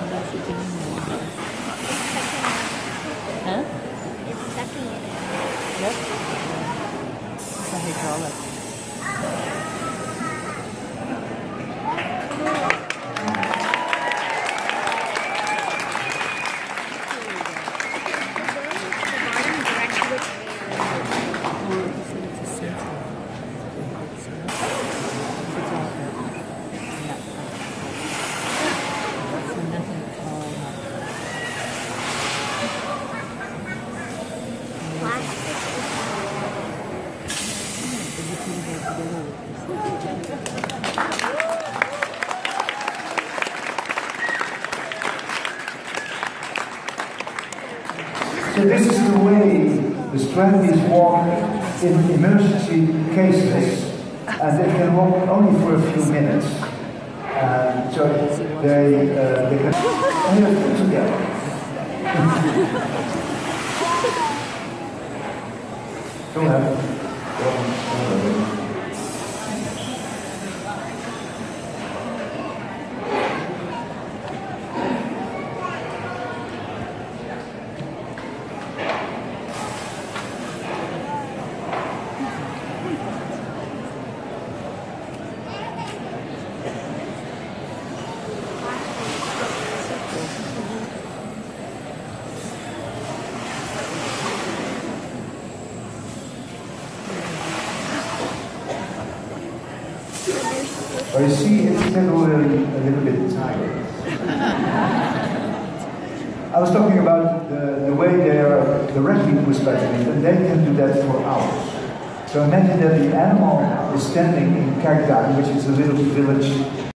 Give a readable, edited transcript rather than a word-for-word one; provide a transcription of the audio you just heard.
Huh? It's sucking it. Yep. That's a hydraulic. So this is the way the Strandbees walk in emergency cases, and they can walk only for a few minutes. So they can only put together. Go ahead. But you see, it's temporarily a little bit tired. I was talking about the way they are directly pushed back in it, and they can do that for hours. So imagine that the animal is standing in Kerkdalen, which is a little village